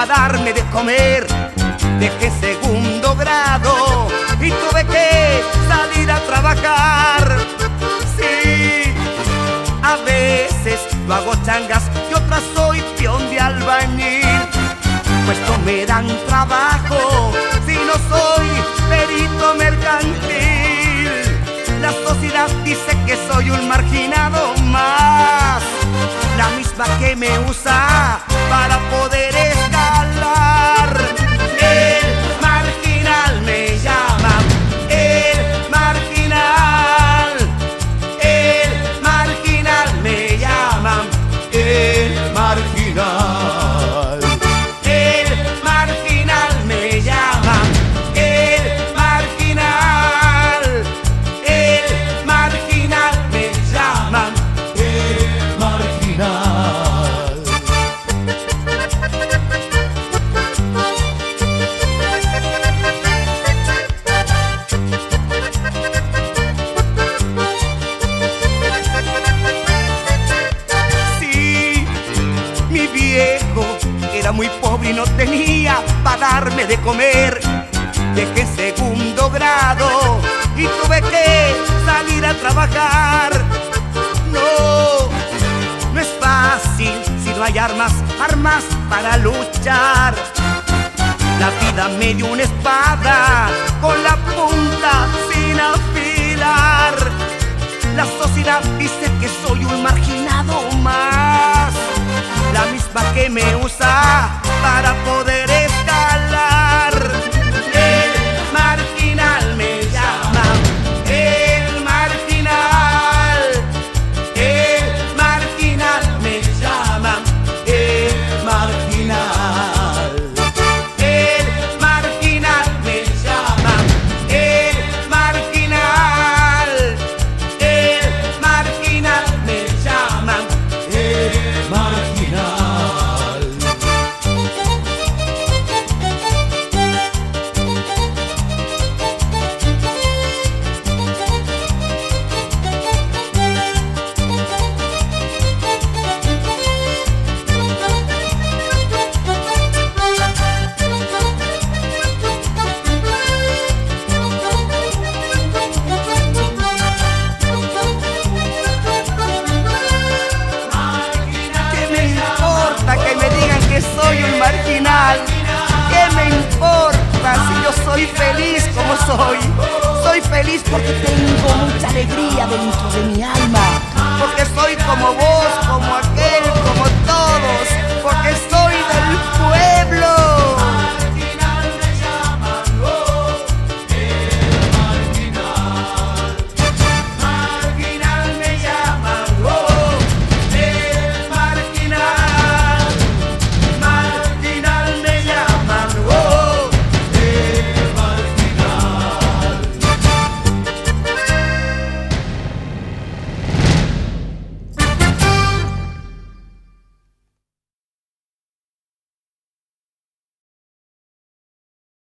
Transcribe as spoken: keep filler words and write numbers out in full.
darme de comer. Dejé segundo grado y tuve que salir a trabajar. Sí, a veces lo hago changas y otras soy peón de albañil. Pues no me dan trabajo si no soy perito mercantil. La sociedad dice que soy un marginado más, la misma que me usa para poder escalar. El marginal me llama, el marginal, el marginal me llama, el marginal. El marginal me llama, el marginal, el marginal me llama, el marginal. Sí, mi viejo era muy pobre y no tenía para darme de comer. Dejé segundo grado y tuve que salir a trabajar. No, no es fácil si no hay armas, armas para luchar. La vida me dio una espada con la punta sin afilar. La sociedad dice que soy un marginado más, la misma que me usa para poder escalar. El marginal me llama, el marginal, el marginal me llama, el marginal. El marginal me llama, el marginal, el marginal me llama, el marginal. Soy un marginal, ¿qué me importa si yo soy feliz como soy? Soy feliz porque tengo mucha alegría dentro de mi alma, porque soy como vos, como aquel.